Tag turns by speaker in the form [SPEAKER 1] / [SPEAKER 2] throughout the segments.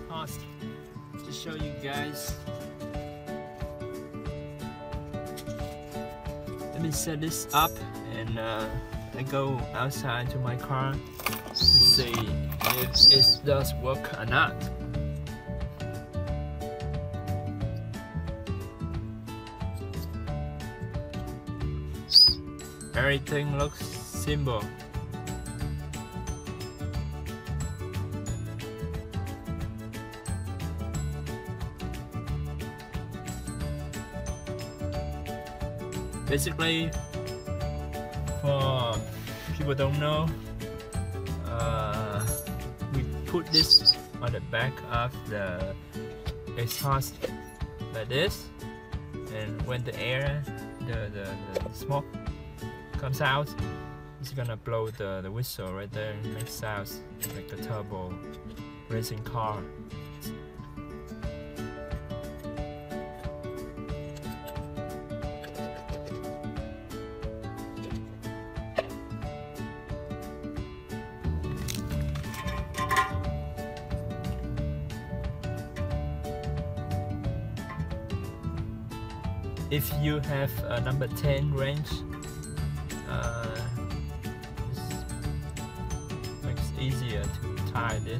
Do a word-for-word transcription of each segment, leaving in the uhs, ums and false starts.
[SPEAKER 1] exhaust to show you guys. Let me set this up and uh, I go outside to my car to see if it does work or not. Everything looks simple. Basically, for people don't know, uh, we put this on the back of the exhaust like this, and when the air, the, the, the smoke comes out, it's gonna blow the, the whistle right there and make sounds like a turbo racing car. If you have a number ten wrench, uh, it makes it easier to tie this.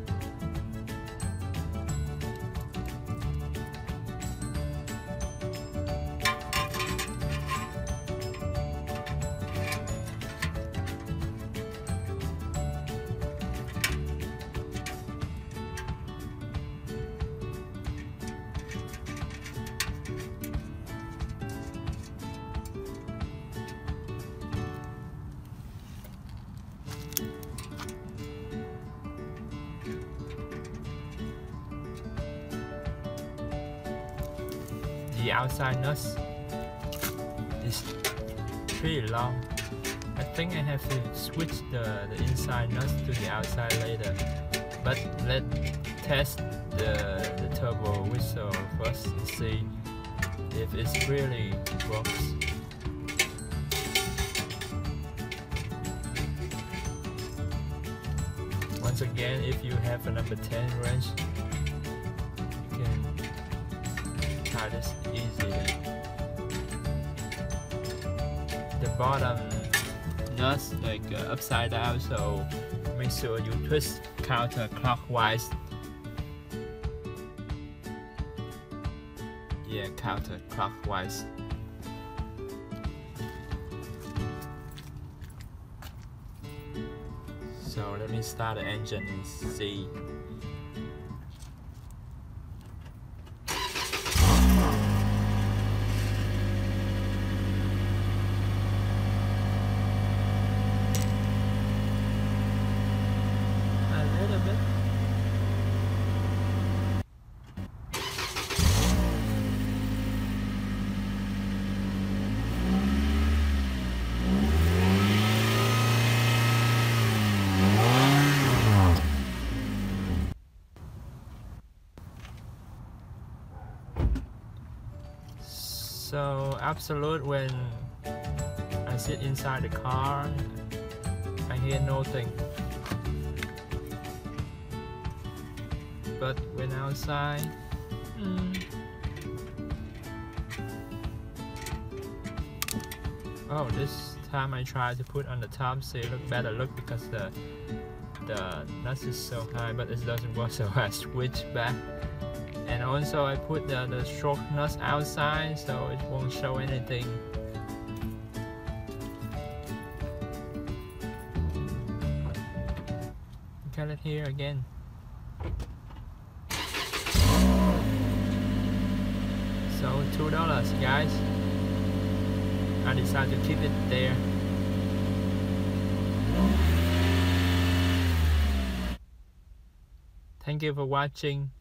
[SPEAKER 1] The outside nuts is pretty long. I think I have to switch the, the inside nuts to the outside later. But let's test the, the turbo whistle first to see if it really works. Once again, if you have a number ten wrench, you can tie this easily. The bottom nuts like uh, upside down, so make sure you twist counterclockwise. Yeah, counterclockwise. So let me start the engine and see. So absolute, when I sit inside the car, I hear nothing. But when outside, hmm. Oh, this time I tried to put on the top so it look better look because the the nuts is so high, but it doesn't work, so I switch back. And also I put the, the stroke nuts outside so it won't show anything. Cut it here again. So two dollars guys. I decided to keep it there. Thank you for watching.